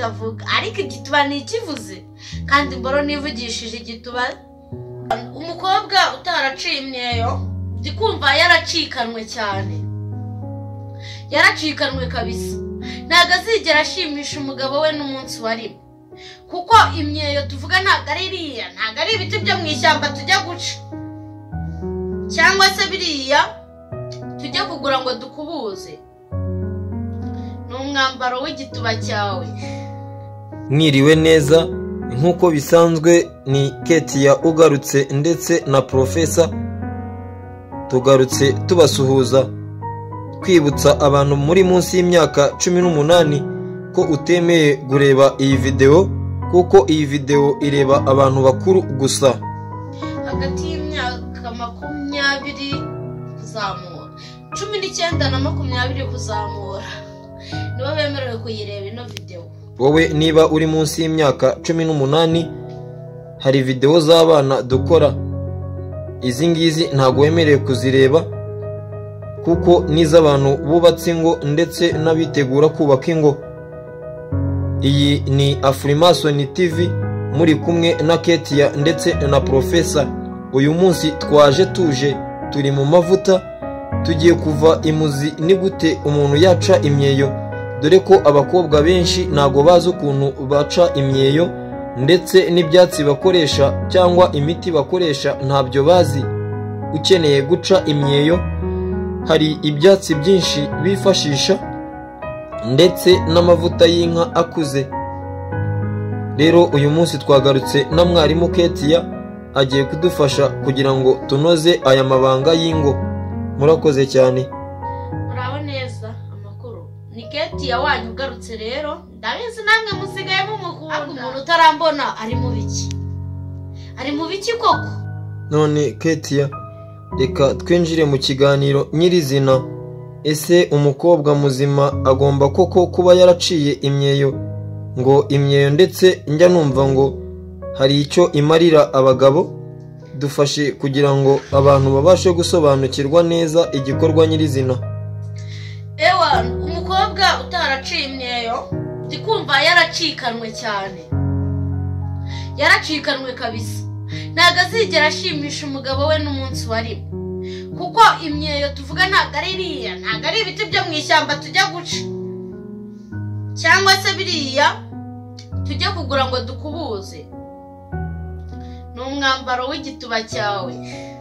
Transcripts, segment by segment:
itavuga ariko igituba ni ikivuze kandi imboro nivugishije igituba. Umukobwa utaraciye imyeyo ndikumva yaracikanwe cyane, yaracikanwe kabisa. Ntago azigera ashimisha umugabo we n'umunsi wari, kuko imyeyo tuvuga ntago ari iriya, ntago ari ibiti byo mu ishyamba tujya guca cyangwa se biriya tujya kugura ngo dukubuze. Ni umwambaro w'igituba cyawe. Mwiriwe neza, nk'uko bisanzwe ni Ketia ugarutse ndetse na Profesa. Tugarutse tubasuhuza kwibutsa abantu muri munsi y'imyaka 18 ko utemeye gureba iyi video, kuko iyi video ireba abantu bakuru gusa. Hagati y'imyaka 20 kuzamura, 19 na 20 kuzamura nibo bemerewe kuyireba ino video. Wowe niba uri munsi y'imyaka 18 hari video z'abana dukora, izi ngizi ntago wemerewe kuzireba kuko n'iz'abantu bubatse ingo ndetse n'abitegura kubaka ingo. Iyi ni Afrimason TV muri kumwe na Ketia ndetse na Profesa. Uyu munsi twaje tuje turi mu mavuta, tugiye kuva imuzi ni gute umuntu yaca imyeyo, dore ko abakobwa benshi nago bazi ukuntu baca imyeyo ndetse n'ibyatsi bakoresha cyangwa imiti bakoresha ntabyo bazi. Ukeneye guca imyeyo hari ibyatsi byinshi bifashisha ndetse n'amavuta y'inka akuze. Rero uyu munsi twagarutse na mwarimu Ketia agiye kudufasha kugira ngo tunoze aya mabanga y'ingo. Murakoze cyane. Muraho neza, amakuru ni Ketia wanyu ugarutse. Rero ndabizi namwe musigaye mumukunda. Umuntu utarambona ari mu biki? Ari mu biki koko? None Ketia, reka twinjire mu kiganiro nyirizina. Ese umukobwa muzima agomba koko kuba yaraciye imyeyo? Ngo imyeyo ndetse njya numva ngo hari icyo imarira abagabo. Dufashe kugira ngo abantu babashe gusobanukirwa neza igikorwa nyirizina. Ewa, umukobwa utaraciye imyeyo ndikumva yaracikanwe cyane, yaracikanwe kabisa. Ntago azigera ashimisha umugabo we n'umunsi wari, kuko imyeyo tuvuga ntago ari iriya, ntago ari ibiti byo mu ishyamba tujya guca cyangwa se biriya tujya kugura ngo dukubuze. Ni umwambaro w'igituba cyawe.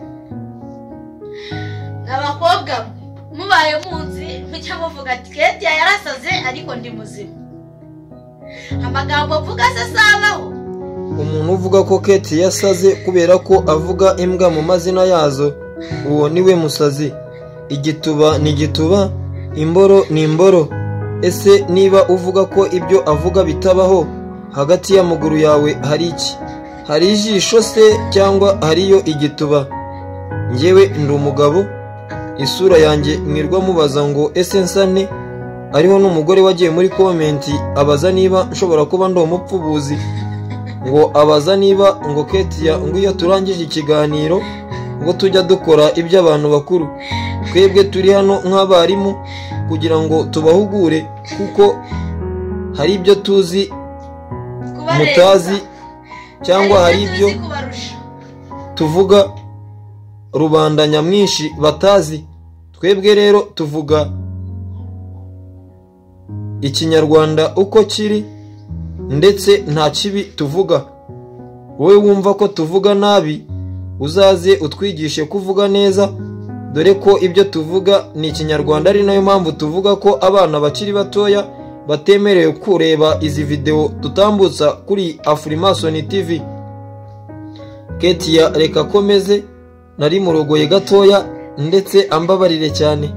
Abakobwa mubaye munsi mujya muvuga ati Ketia yarasaze ariko ndi muzima. Amagambo avuga se sabaho. Umuntu uvuga ko Ketia yasaze kubera ko avuga imbwa mu mazina yazo, uwo niwe musazi. Igituba ni igituba, imboro ni imboro. Ese niba uvuga ko ibyo avuga bitabaho, hagati y'amaguru yawe hari iki? Hari ijisho se cyangwa hariyo igituba? Njyewe ndi umugabo, isura yanjye mwirwa mubaza ngo ese nsane. Ariho n'umugore wagiye muri komenti abaza niba nshobora kuba ndi umupfubuzi, ngo abaza niba ngo Ketia ngo iyo turangije ikiganiro ngo tujya dukora iby'abantu bakuru. Twebwe turi hano nk'abarimu kugira ngo tubahugure, kuko hari ibyo tuzi mutazi cyangwa hari ibyo tuvuga rubanda nyamwinshi batazi. Twebwe rero tuvuga Ikinyarwanda uko kiri ndetse nta kibi tuvuga. Wowe wumva ko tuvuga nabi uzaze utwigishe kuvuga neza, dore ko ibyo tuvuga ni Ikinyarwanda, ari nayo mpamvu tuvuga ko abana bakiri batoya batemerewe kureba izi video tutambutsa kuri Afrimason TV. Ketia reka komeze, nari murogoye gatoya ndetse ambabarire cyane.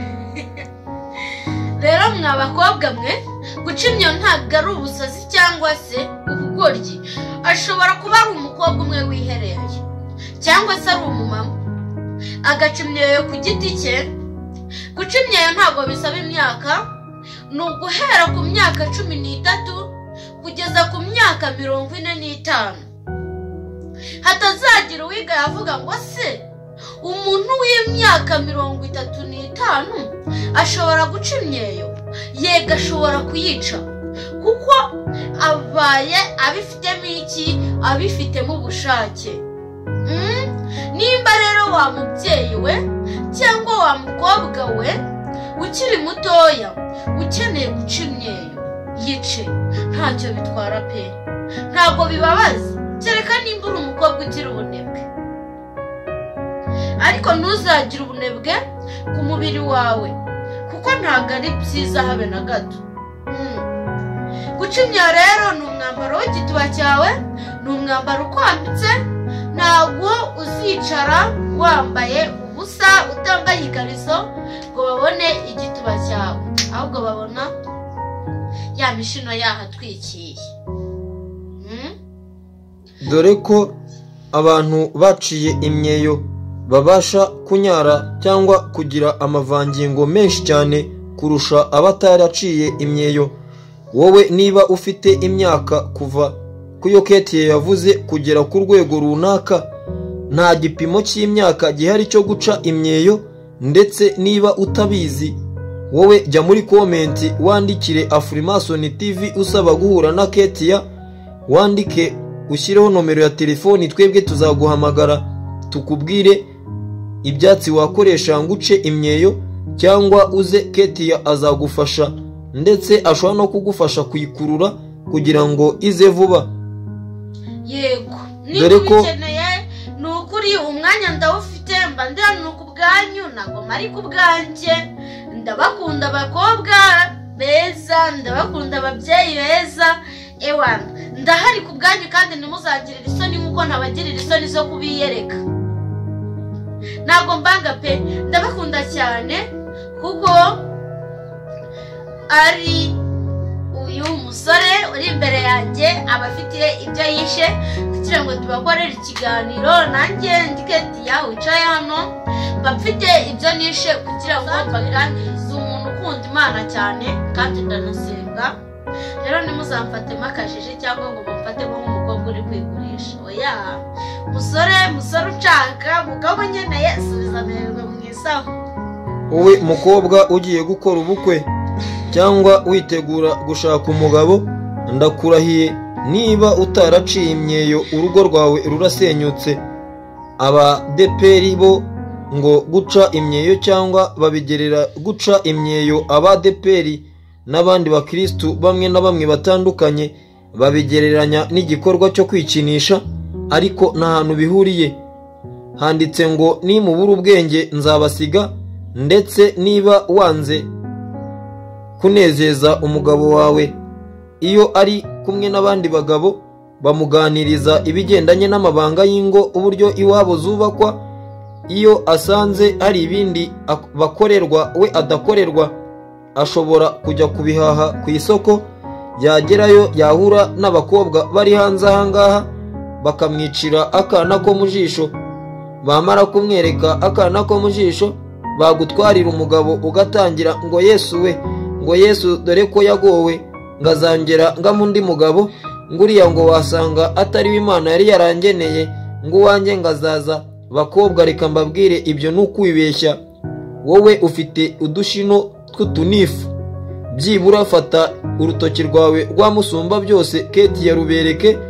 Rero mwabakobwa mwe, guca imyeyo ntabwo ari ubusazi cyangwa se ubugoryi. Ashobora kuba ari umukobwa umwe wihereye cyangwa se ari umumama agaca imyeyo ku giti cye. Guca imyeyo ntabwo bisaba imyaka, ni uguhera ku myaka 13 kugeza ku myaka 45. Hatazagira uwiga yavuga ngo se umuntu w'imyaka 35 ashobora guca imyeyo. Yega ashobora kuyica, kuko abaye abifitemo iki? Abifitemo ubushake. Nimba rero wa mubyeyi we cyangwa wa mukobwa we ukiri mutoya ukeneye guca imyeyo, yice, ntacyo bitwara pe, ntabwo bibabaza, kereka nimba uri umukobwa ugira ubunebwe. Ariko ntuzagire ubunebwe ku mubiri wawe, kuko ntabwo ari byiza habe na gato. Guca imyeyo rero ni umwambaro w'igituba cyawe, ni umwambaro ukwambitse. Ntabwo uzicara wambaye ubusa utambaye ikariso ngo babone igituba cyawe, ahubwo babona ya mishino yahatwikiye. dore ko abantu baciye imyeyo babasha kunyara cyangwa kugira amavangingo menshi cyane kurusha abataraciye imyeyo. Wowe niba ufite imyaka kuva kuyo Ketiye yavuze kugera ku rwego runaka, nta gipimo cy'imyaka gihari cyo guca imyeyo. Ndetse niba utabizi, wowe jya muri komenti wandikire Afrimason TV usaba guhura na Ketiya, wandike ushyireho nomero ya telefoni, twebwe tuzaguhamagara tukubwire ibyatsi wakoresha ngo uce imyeyo, cyangwa uze Ketiya azagufasha, ndetse ashobora no kugufasha kuyikurura kugira ngo ize vuba. Yego, niba ubikeneye ni ukuri umwanya ndawufite, mba ndihano ku bwanyu, ntabwo mari ku bwanjye. Ndabakunda abakobwa beza, ndabakunda ababyeyi beza, ewana ndahari ku bwanyu, kandi ntimuzagirire isoni nk'uko ntabagirira isoni zo kubiyereka. Ntabwo mbanga pe, ndabakunda cyane, kuko ari uyu musore uri imbere yanjye aba afitiye ibyo yishe kugira ngo tubakorere ikiganiro. Nanjye ndi Ketiya wicaye hano, mba mfite ibyo nishe kugira ngo mbaganirize. Umuntu ukunda Imana cyane kandi ndanasenga, rero ntimuzamfatemo akajiji cyangwa ngo mumfatemo nk'umukobwa uri kwigurisha. Oya, musore ucaka mugabo nkeneye subiza amerwe mu isaho. Wowe mukobwa ugiye gukora ubukwe cyangwa witegura gushaka umugabo, ndakurahiye niba utaraciye imyeyo urugo rwawe rurasenyutse. Abadeperi bo ngo guca imyeyo cyangwa babigerera guca imyeyo, abadeperi n'abandi bakristu bamwe na bamwe batandukanye babigereranya n'igikorwa cyo kwikinisha, ariko nta hantu bihuriye. Handitse ngo nimubura ubwenge nzabasiga. Ndetse niba wanze kunezeza umugabo wawe iyo ari kumwe n'abandi bagabo, bamuganiriza ibigendanye n'amabanga y'ingo, uburyo iwabo zubakwa. Iyo asanze hari ibindi bakorerwa we adakorerwa, ashobora kujya kubihaha ku isoko. Yagerayo yahura n'abakobwa bari hanze ahangaha, bakamwicira akana ko mu jisho. Bamara kumwereka akana ko mu jisho, bagutwarira umugabo ugatangira ngo Yesu we, ngo Yesu dore ko yagowe, ngazangera ngamo undi mugabo, nguriya ngo wasanga atari Imana yari yarangeneye, ngo uwanjye ngazaza. Bakobwa reka mbabwire, ibyo ni ukwibeshya. Wowe ufite udushino tw'utunifu, byibura fata urutoki rwawe rwa musumba byose Ketiya rubereke.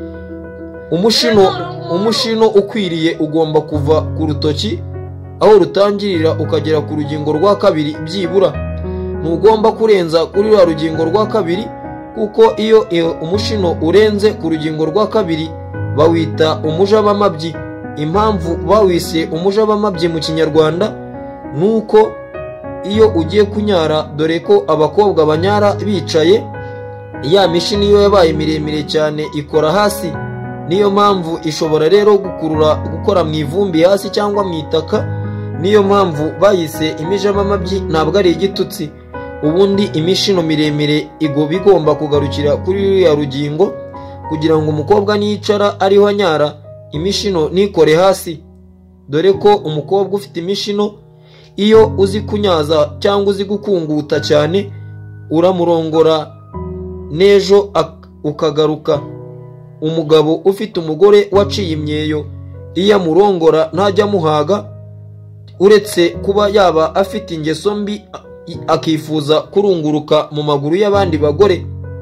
Umushino ukwiriye ugomba kuva ku rutoki aho rutangirira ukagera ku rugingo rwa kabiri byibura. Ntugomba kurenza kuri rwa rugingo rwa kabiri, kuko iyo umushino urenze ku rugingo rwa kabiri bawita umujabamabyi. Impamvu bawise umujabamabyi mu Kinyarwanda nuko iyo ugiye kunyara, dore ko abakobwa banyara bicaye, ya mishini iyo yabaye miremire cyane ikora hasi. Niyo mpamvu ishobora rero gukora mu ivumbi hasi cyangwa mu itaka. Niyo mpamvu bayise imijabamabyi, ntabwo ari igitutsi. Ubundi imishino miremire bigomba kugarukira kuri ruriya rugingo, kugira ngo umukobwa niyicara ariho anyara, imishino nikore hasi. Dore ko umukobwa ufite imishino, iyo uzi kunyaza cyangwa uzi gukunguta cyane, uramurongora n'ejo ukagaruka. Umugabo ufite umugore waciye imyeyo, iyo amurongora ntajya amuhaga, uretse kuba yaba afite ingeso mbi akifuza kurunguruka mu maguru y'abandi bagore.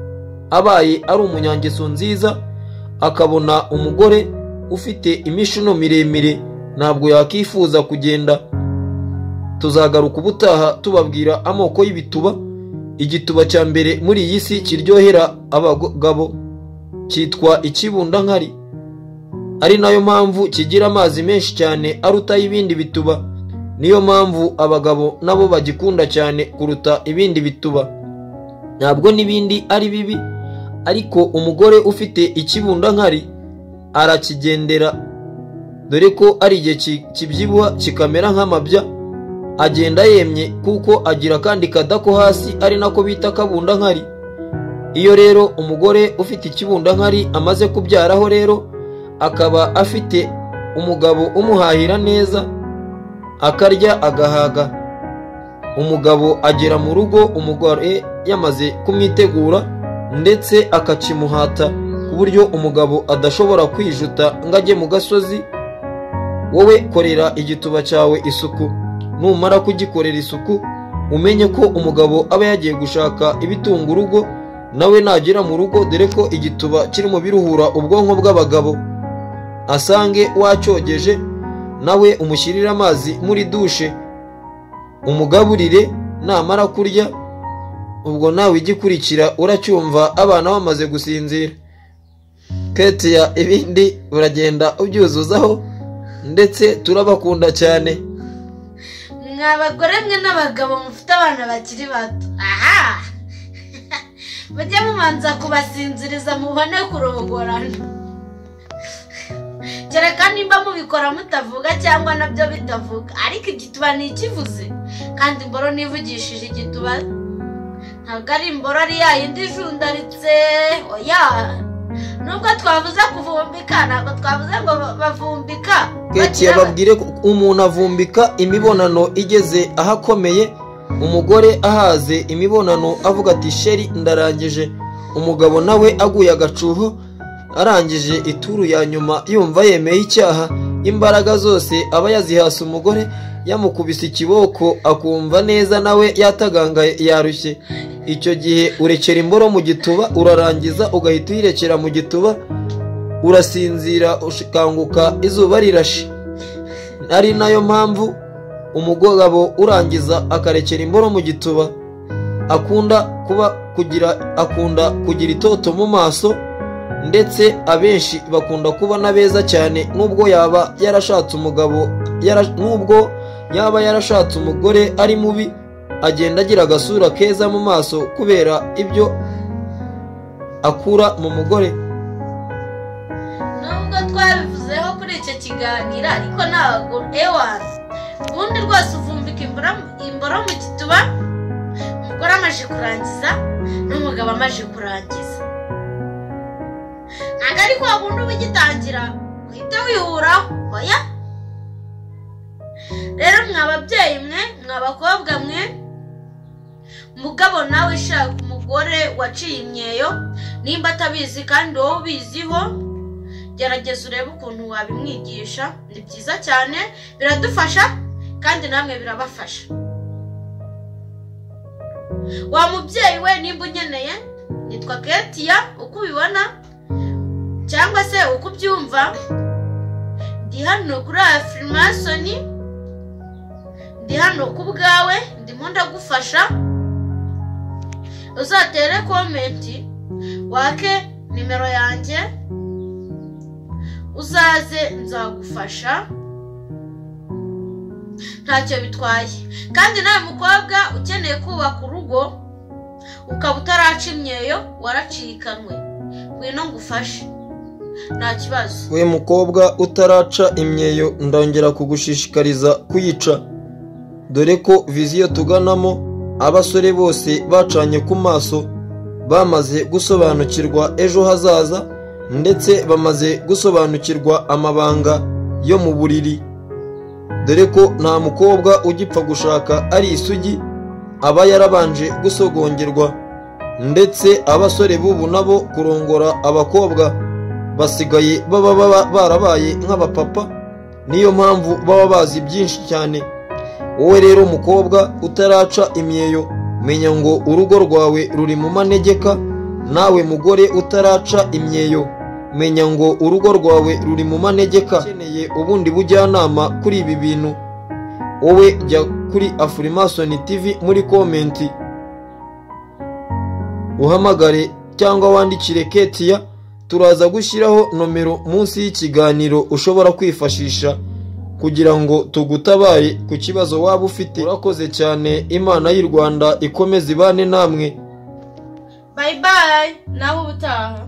abaye ari umunyangeso nziza akabona umugore ufite imishuno miremire ntabwo yakifuza kugenda. Tuzagaruka ubutaha tubabwira amoko y'ibituba. Igituba cya mbere muri iyi si kiryohera abagabo cyitwa ikibundankari, ari nayo mpamvu kigira amazi menshi cyane aruta ibindi bituba. Niyo mpamvu abagabo nabo bagikunda cyane kuruta ibindi bituba. Ntabwo n'ibindi ari bibi, ariko umugore ufite ikibundankari arakigendera, dore ko ari igihe kibyibuha kikamera nk'amabya, agenda yemye kuko agira kandi kadako hasi ari nako bita kabundankari. Iyo rero umugore ufite ikibundankari amaze kubyaraho rero akaba afite umugabo umuhahira neza, akarya agahaga, umugabo agera mu rugo umugore yamaze kumwitegura ndetse akakimuhata ku buryo umugabo adashobora kwijuta ngo ajye mu gasozi. Wowe korera igituba cyawe isuku, numara kugikorera isuku umenye ko umugabo aba yagiye gushaka ibitunga urugo, nawe nagera mu rugo, dore ko igituba kiri mu biruhura ubwonko bw'abagabo, asange wacyogeje nawe umushyirire amazi muri dushe, umugaburire, namara kurya ubwo nawe igikurikira uracyumva abana bamaze gusinzira. Ketia, ibindi uragenda ubyuzuzaho, ndetse turabakunda cyane. Mwabagore mwe n'abagabo mufite abana bakiri bato, aha bajya mumanza kubasinziriza mubone kurongorana, kereka nimba mubikora mutavuga cyangwa nabyo bitavuga, ariko igituba ni ikivuze. Kandi imboro nivugishije igituba ntabwo ari imboro ari yayindi ijundaritse, oya. Nubwo twavuze kuvumbika ntabwo twavuze ngo bavumbika. Ketia, babwire ko umuntu avumbika imibonano igeze ahakomeye, umugore ahaze imibonano avuga ati sheri ndarangije, umugabo nawe aguye agacuho arangije ituru ya nyuma yumva yemeye icyaha, imbaraga zose aba yazihasa umugore, yamukubise ikiboko akumva neza nawe yatagangaye yarushye. Icyo gihe urekera imboro mu gituba, urarangiza ugahita uyirekera mu gituba, urasinzira ukanguka izuba rirashe. Ari nayo mpamvu umugabo urangiza akarekera imboro mu gituba akunda kugira itoto mu maso, ndetse abenshi bakunda kubona beza cyane. Nubwo yaba yarashatse umugore ari mubi, agenda agira agasura keza mu maso kubera ibyo akura mu mugore. Nubwo twabivuzeho kuri icyo kiganiro, ariko ntabwo ubundi rwose uvumbika imboro mu gituba umugore amaze kurangiza n'umugabo amaze kurangiza, ntabwo ari kwa bundi ubigitangira uhite wihuraho, oya. Rero mwababyeyi mwe, mwabakobwa mwe, mugabo nawe shaka umugore waciye imyeyo, nimba atabizi kandi wowe ubiziho, gerageza urebe ukuntu wabimwigisha. Ni byiza cyane, biradufasha kandi namwe birabafasha. Wa mubyeyi we, nimba unyeneye, nitwa Ketia uko ubibona cyangwa se uko ubyumva, ndi hano kuri Afirmasoni, ndi hano ku bwawe, ndimo ndagufasha. Uzatere komenti, wake nimero yanjye, uzaze nzagufasha, ntacyo bitwaye. Kandi nawe mukobwa ukeneye kubaka urugo ukaba utaraca imyeyo, waracikanwe, ngwino ngufashe, nta kibazo. We mukobwa utaraca imyeyo, ndongera kugushishikariza kuyica, dore ko viziyo tuganamo abasore bose bacanye ku maso, bamaze gusobanukirwa ejo hazaza, ndetse bamaze gusobanukirwa amabanga yo mu buriri, dore ko nta mukobwa ugipfa gushaka ari isugi, aba yarabanje gusogongerwa. Ndetse abasore b'ubu nabo kurongora abakobwa basigaye baba barabaye nk'abapapa, niyo mpamvu baba bazi byinshi cyane. Wowe rero mukobwa utaraca imyeyo, menya ngo urugo rwawe ruri mu manegeka, nawe mugore utaraca imyeyo, menya ngo urugo rwawe ruri mu manegeka. Ukeneye ubundi bujyanama kuri ibi bintu, wowe jya kuri Afrimason TV muri komenti uhamagare cyangwa wandikire Ketia, turaza gushyiraho nomero munsi y'ikiganiro ushobora kwifashisha kugira ngo tugutabare ku kibazo waba ufite. Urakoze cyane, Imana y'u Rwanda ikomeze ibane namwe. Bye bye, naho ubutaha.